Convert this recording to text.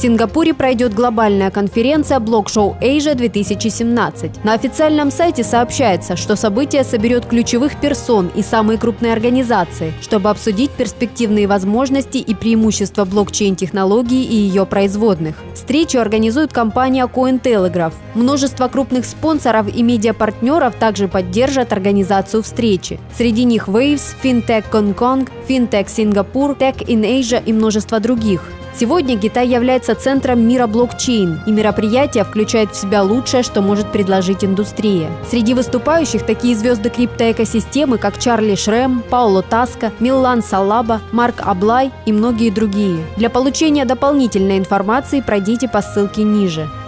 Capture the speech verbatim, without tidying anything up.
Сингапуре пройдет глобальная конференция Blockshow Asia две тысячи семнадцать. На официальном сайте сообщается, что событие соберет ключевых персон и самые крупные организации, чтобы обсудить перспективные возможности и преимущества блокчейн-технологии и ее производных. Встречу организует компания Cointelegraph. Множество крупных спонсоров и медиапартнеров также поддержат организацию встречи. Среди них Waves, FinTech Gongkong, FinTech Singapore, Tech in Asia и множество других. Сегодня Китай является центром мира блокчейн, и мероприятие включает в себя лучшее, что может предложить индустрия. Среди выступающих такие звезды криптоэкосистемы, как Чарли Шрем, Пауло Таска, Миллан Салаба, Марк Аблай и многие другие. Для получения дополнительной информации пройдите по ссылке ниже.